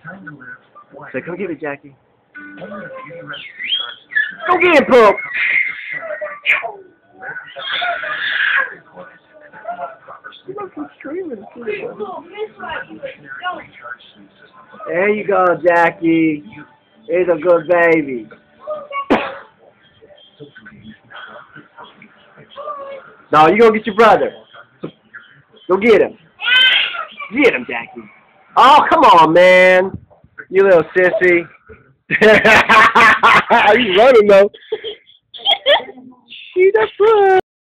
Say, come get it, Jackie. Go get it, Poop. There you go, Jackie. He's a good baby. No, you go get your brother. Go get him. Get him, Jackie. Oh, come on, man. You little sissy. He's running, though. She's a fool.